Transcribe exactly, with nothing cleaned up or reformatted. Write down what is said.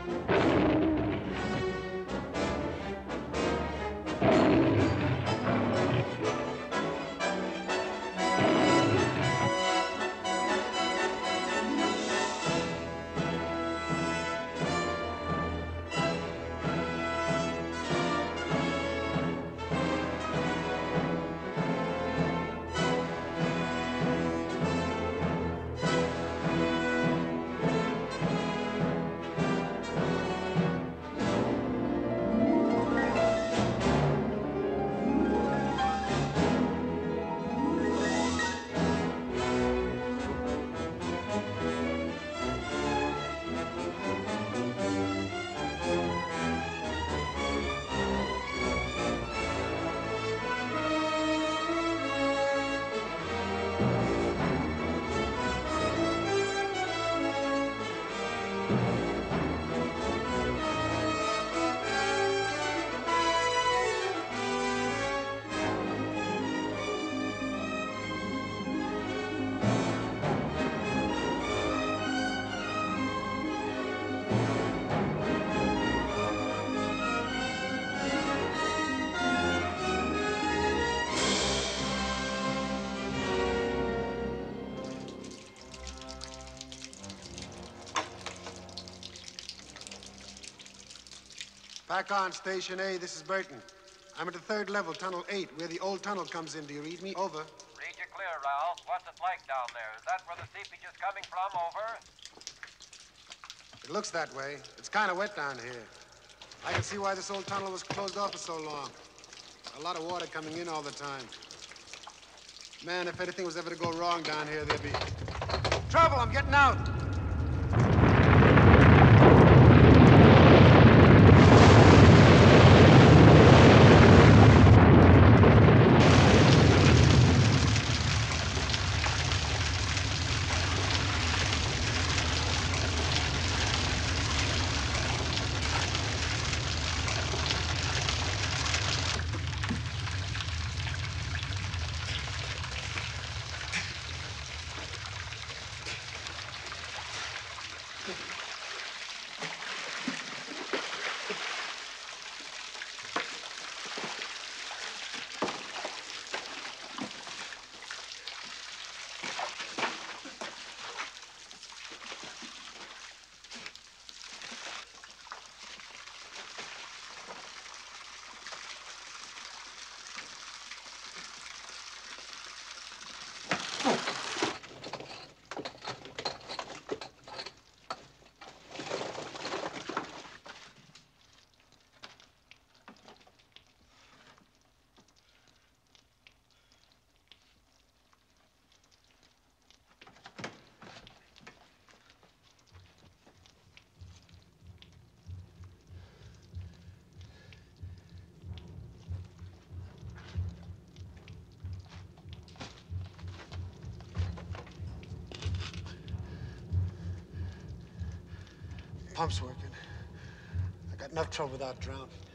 Back on, Station A, this is Burton. I'm at the third level, Tunnel eight, where the old tunnel comes in. Do you read me? Over. Read you clear, Ralph. What's it like down there? Is that where the seepage is coming from? Over. It looks that way. It's kind of wet down here. I can see why this old tunnel was closed off for so long. A lot of water coming in all the time. Man, if anything was ever to go wrong down here, there'd be trouble. I'm getting out. Pump's working. I got enough trouble without drowning.